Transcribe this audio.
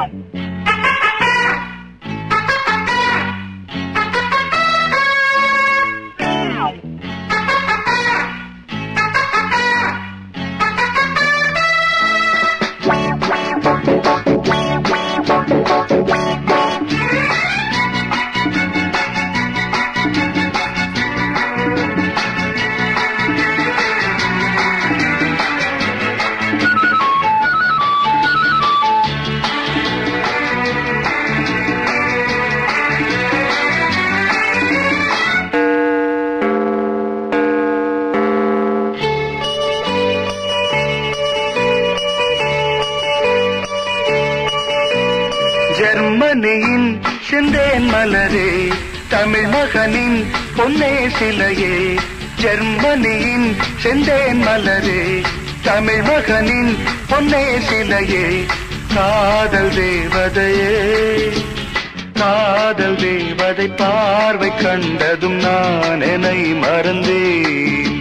ஜெர்மனியின் செந்தேன் மலரே, தமிழ் மகனின் பொன்னே சிலையே. ஜெர்மனியின் செந்தேன் மலரே, தமிழ் மகனின் பொன்னே சிலையே. காதல் தேவதையே, காதல் தேவதை பார்வை கண்டதும் நான் என்னை மறந்தேன்.